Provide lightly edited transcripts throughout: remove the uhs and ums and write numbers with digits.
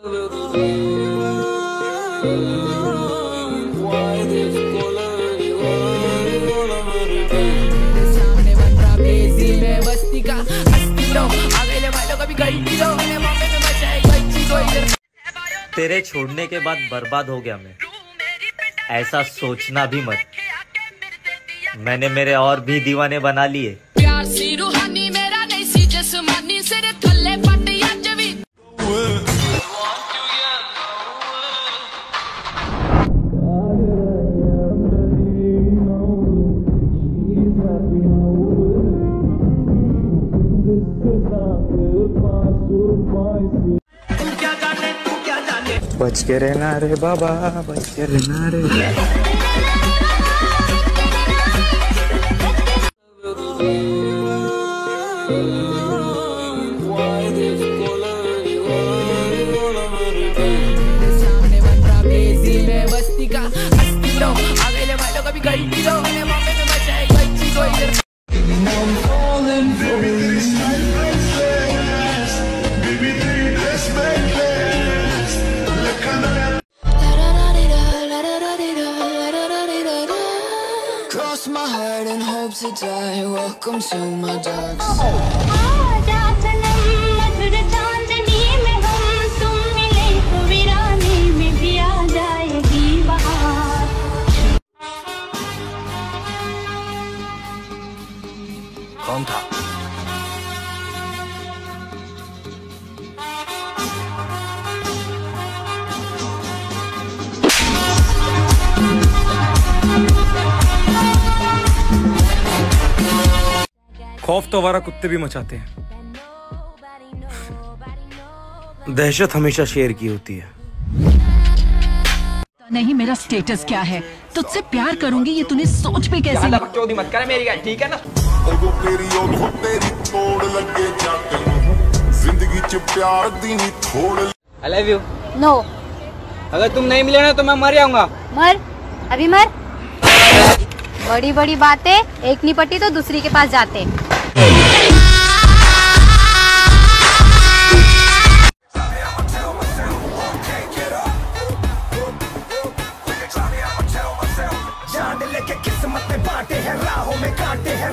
सामने बन रहा बेसी में बस्ती का हस्ती लो अगले वालों का भी गलती लो मौके पे बचाए बच्ची को इधर। तेरे छोड़ने के बाद बर्बाद हो गया मैं, ऐसा सोचना भी मत। मैंने मेरे और भी दीवाने बना लिए। प्यार सी रूहानी मेरा नहीं सी जिस्मानी सिर थल्ले पटिया जवी। बच के रहना रे बाबा, बच के रहना रे। सामने बन रहा बेसी में बस्ती का हस्ती लो अगले वालों का भी गलती लो मौके पे बचाए बच्ची को इधर। Cross my heart and hope to die. Welcome to my dark side. मधुर चांदनी में हम तुम मिले तो वीरानी में भी आ जाएगी बहार। कौन था? खौफ तो आवारा कुत्ते भी मचाते हैं, दहशत हमेशा शेर की होती है। नहीं मेरा स्टेटस क्या है, तुझसे प्यार करूंगी ये तूने सोच भी कैसे ली? चौधी मत कर मेरी गाल, ठीक है ना? I love you. नो अगर तुम नहीं मिले ना तो मैं मर जाऊंगा। मर, अभी मर। बड़ी बड़ी बातें, एक नहीं पटी तो दूसरी के पास जाते। किस्मत में बांटे हैं राहों में कांटे हैं,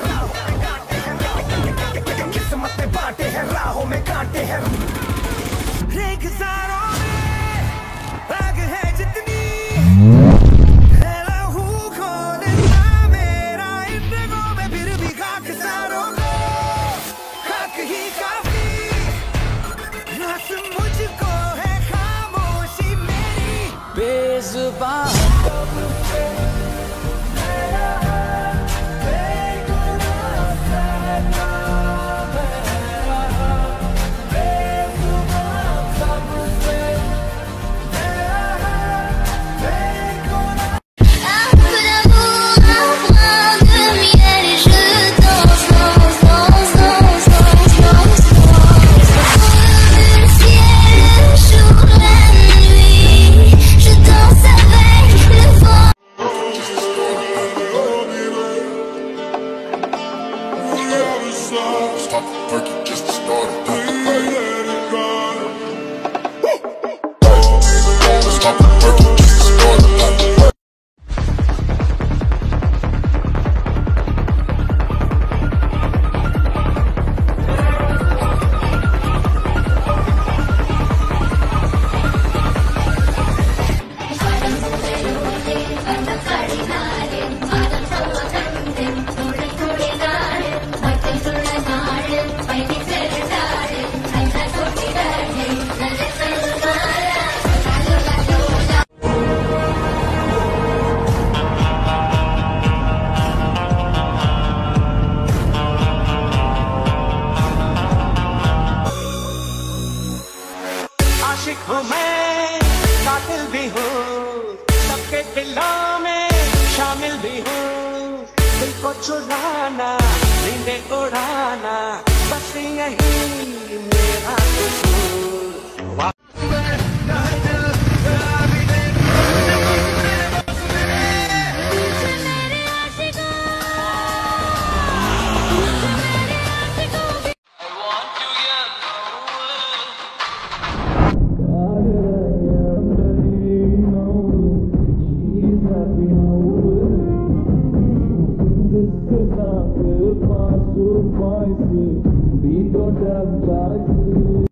किस्मत में बांटे हैं राहों में कांटे हैं। रेगिस्तानों में आग है जितनी है लहू खो देता मेरा इन रगों में, फिर भी खाकसारों को खाक ही काफी। रास मुझको है खामोशी मेरी बेजुबान हूँ मैं, कातिल भी हूँ, सबके दिलों में शामिल भी हूँ। दिल को चुराना, नींदें उड़ाना, बस यही मेरा कसूर। I want to get voice. We don't have choice.